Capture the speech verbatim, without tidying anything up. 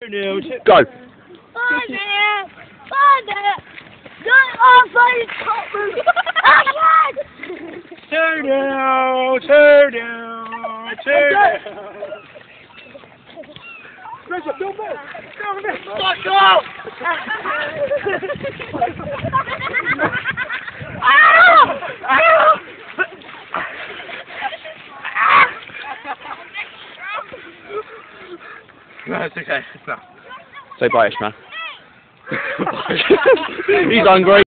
Go. Father! Father! Don't offer his cotton! Tear down, tear down, tear down. Fuck off! No, it's okay. It's not. Say bye, man. He's hungry.